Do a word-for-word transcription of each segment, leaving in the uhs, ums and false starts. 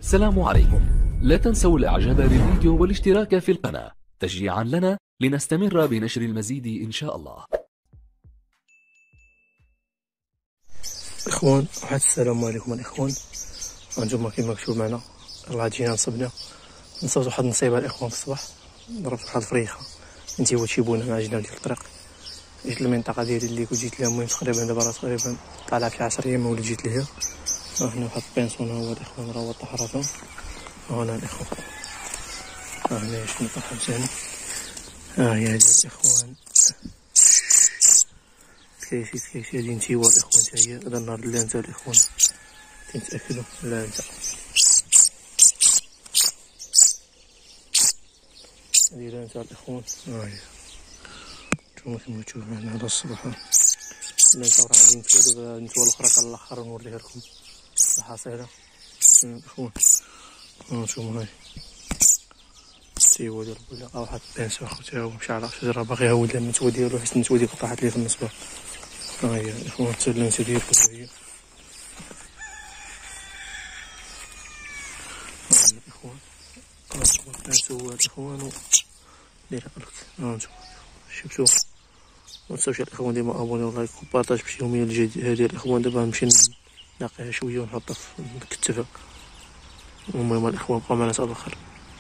السلام عليكم. لا تنسوا الاعجاب بالفيديو والاشتراك في القناة تشجيعا لنا لنستمر بنشر المزيد ان شاء الله. اخوان واحد السلام عليكم الاخوان. هانتوما كيما مكتوب معنا راه جينا نصبنا نصبت واحد النصيبه الاخوان في الصباح. ضربت واحد الفريخه انت هو تيبونا مع جناب ديال الطريق. جيت للمنطقه ديالي اللي كنت جيت لها المهم تقريبا دابا راه تقريبا طالع في عشر ايام ولا جيت ليها. ها هنا واحد البينسون هو الاخوان راه هو الطحرفه. ها هنا الاخوان ها هنا شنو طاح ثاني. ها هي هادي الاخوان كيفيت كيفيت هادي انت هو الاخوان حتى هي. هذا النهار اللي انت الاخوان تنتاكلوا لا انت هادي لا انت الاخوان. ها هي نتوما كيما تشوفوا معنا هذا الصباح لا انت راه غادي نتوا دابا نتوا الاخرى كان الاخر ونوريها لكم الحصيله الاخوان. ها نتوما هاي السيوه ديال بولا واحد البانسو اخوتي هو مشى على شجره باغي يهود النتوه ديالو حيت النتوه ديالو طاحت ليه في النصبه. ها هي الاخوان حتى اللمسه ديالو هي. ها هي الاخوان ها البانسو هو الاخوان داير لك. ها نتوما شفتوا ما تنساوش الاخوان ديما ابونيو لايك وبارطاج باش يوميا الجديد هادي الاخوان. دابا نمشي نلاقيها شويه ونحطها في نكتفها. المهم الاخوان بقاو معنا حتى الاخر.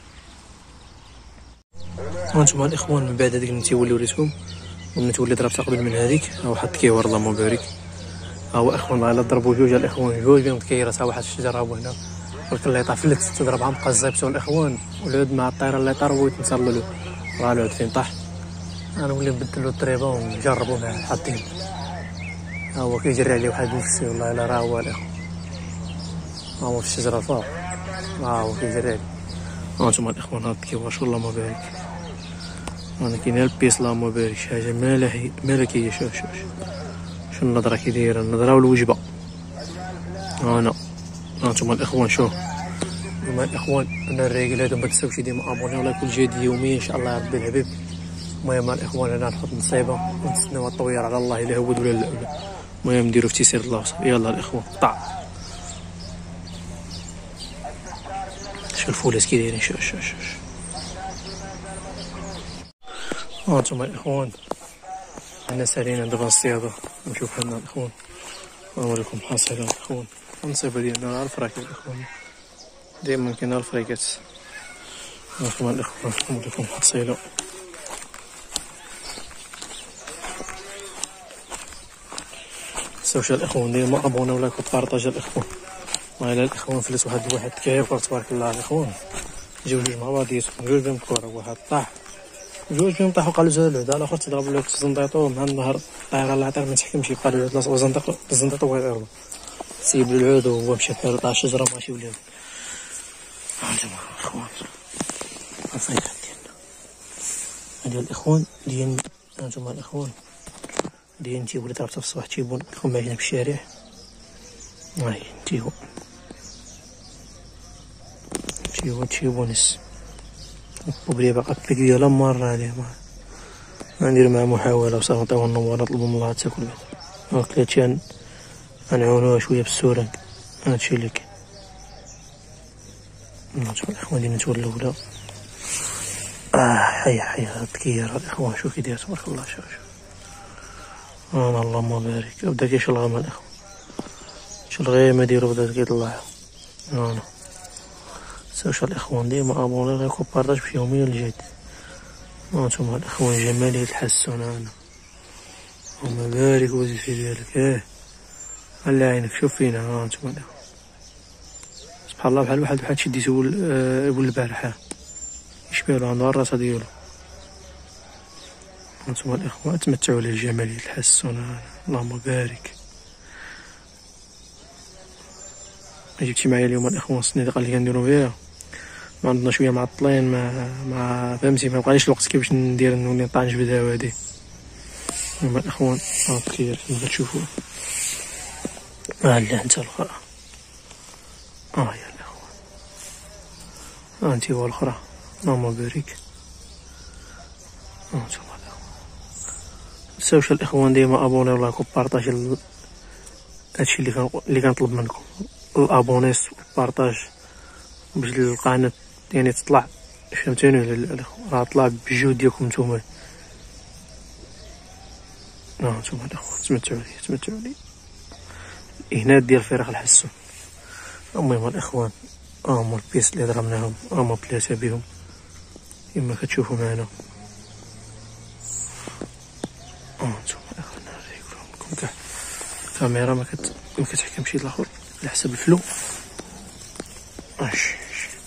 هانتوما الاخوان من بعد هذيك النتيوه اللي وريتكم والنتيوه اللي ضربتها قبل من هذيك ها واحد الكيور اللهم بارك. ها هو اخوان راه ضربوا جوج الاخوان جوج بهم تكيرات. ها واحد الشجره هو هنا ولكن اللي طاح فلت تضربها بقى زايبتو الاخوان والعود مع الطياره اللي طار بغيت نسرلو له راه العود فين طاح. غنولي نبدلو الطريبه ونجربو معاه حاطين. ها هو كيجري عليه واحد النفسي والله الا راه هو الاخوان. ها هو في الشجره فوق ها هو كيجري عليه. هانتوما الاخوان هاد الكيور اللهم بارك. انا كاين البيس اللهم بارك شي حاجه مالحي ملكيه. شوف شوف شوف النظره كي دايره النظره والوجبه. انا هانتوما الاخوان شوف هما الاخوان انا الراجل هذا ما تنساوش ديما ابونيو لايك كل جديد يوميا ان شاء الله يا ربي الحبيب. المهم الاخوان انا نحط نصيبه ونتسناو الطوير على الله الا هود ولا لا. المهم نديرو في تيسير الله. يلا الاخوان طع شوف الفولات كي دايرين. شوف شوف شوف هانتوما الاخوان حنا سالينا دابا الصياده نشوف حنا الاخوان نوريكم حاصله الاخوان. النصيبه ديالنا الفراكه الاخوان ديما كاين الفريكات. هانتوما الاخوان نوريكم حاصله. متنساوش الاخوان ديما ابوناو لايك وبارطاج الاخوان. والله الاخوان فلت واحد واحد كيفر تبارك الله الاخوان. جاو جوج مع بعضياتهم جوج بهم كره واحد طاح جوج بهم طاحوا قالوا زاد العود على الاخر تضرب له الزنطيطو مع النهار الطايره اللي عطاه ما تحكمش يبقى العود لا الزنطيطو الزنطيطو بغا يضربو سيب له العود وهو مشى بحالو طاح الشجره ماشي ولا. هانتوما الاخوان الفريكات ديالنا هادي الاخوان ديال هانتوما الاخوان ديال انتي ولي ضربتها في الصباح تيبون لكم معايا في الشارع. ها هي انتي هو انتي هو تيبونس وبلي باقا البيك ديالها مارة عليه. غندير معاه محاولة وصافي نعطيوها النوار نطلبو من الله تاكل بعدا. هاكلاتي غنعاونوها شوية بالسورانك هادشي اللي كاين. هانتوما الاخوان ديالنا النتوى الاولى اه حيا حيا هاد الكيار الاخوان شوف كي داير تبارك الله. شوف شوف انا اللهم بارك بدا كيشلغم الاخوان شلغيمه ديالو بدا كيطلع. انا ساوش الاخوان ديما ابوني لايك وبارطاج باش يوميا الجديد. هانتوما الاخوان جمالية الحسون انا اللهم بارك وزيد في ديالك. اه الله يعينك شوف فينا. هانتوما الاخوان سبحان الله بحال واحد بحال شديتو ول البارحه يشبهلو عنده الراسه ديالو. هانتوما الاخوان تمتعوا على جمالية الحسون اللهم بارك. جبتي معايا اليوم الاخوان الصنيدقه اللي كنديرو فيها ما عندنا شويه معطلين ما ما فهمتي ما بقاليش الوقت كيفاش ندير نولي نطانج بداو هادي. هما الاخوان ها كيف كما تشوفوا ها لا انت الاخرى. ها هي الاخوان ها انت هو الاخرى اللهم بارك. ها انتم الاخوان متنساوش الاخوان ديما ابونيو لايك وبارطاج هادشي اللي كان اللي كنطلب منكم الابونيس والبارطاج باش القناة يعني تطلع، فهمتوني ولا لا؟ راه طلع بالجهد ديالكم نتوما. اه نتوما الاخوان تمتعوا ليه تمتعوا ليه الإهنات ديال الفراخ الحسون. المهم الاخوان ها هما البيس اللي ضربناهم، ها هما ثلاثة بهم كما كتشوفوا معنا. اه نتوما الاخوان نوريكم كاع الكاميرا ما كت ما كتحكمش الاخر على حسب الفلو. اش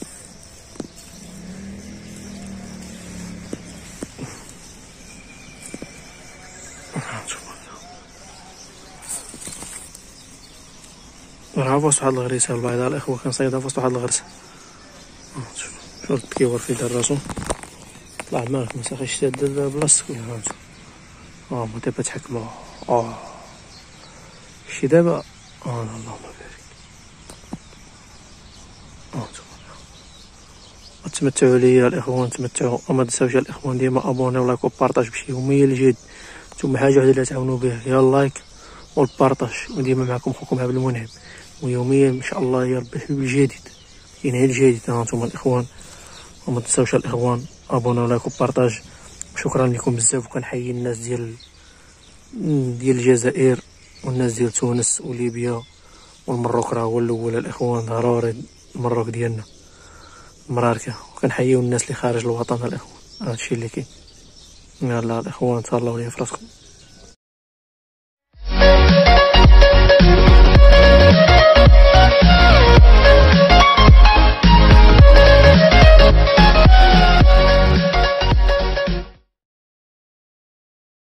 راه فوسط واحد الغريسه البيضاء الاخوه كنصيدها فوسط واحد الغرسه. شوف شوف كيور في دار راسو طلع مالك ما ساخيش شاد بلاصتك ولا هانتو. اه ما دابا تحكموا. اه شي دابا اه اللهم بارك. اه تمتعوا ليا الاخوان تمتعوا، وما تنساوش الاخوان ديما ابوني ولايك وبارطاج باش يوميا الجديد. ثم حاجه وحده اللي تعاونوا بها هي اللايك والبارطاج، وديما معكم خوكم عبد المنعم، ويوميا ان شاء الله يا ربي الحبيب الجديد كاين هي الجديد. ها انتم الاخوان، وما تنساوش الاخوان ابوني ولايك وبارطاج. شكرا لكم بزاف، وكنحيي الناس ديال ديال الجزائر والناس ديال تونس وليبيا والمروك، راه هو الاول الاخوان ضروري المروك ديالنا مراركه، وكنحييو الناس اللي خارج الوطن الاخوان. هادشي اللي كاين. يلا الاخوان تهلاو ليا فراسكم.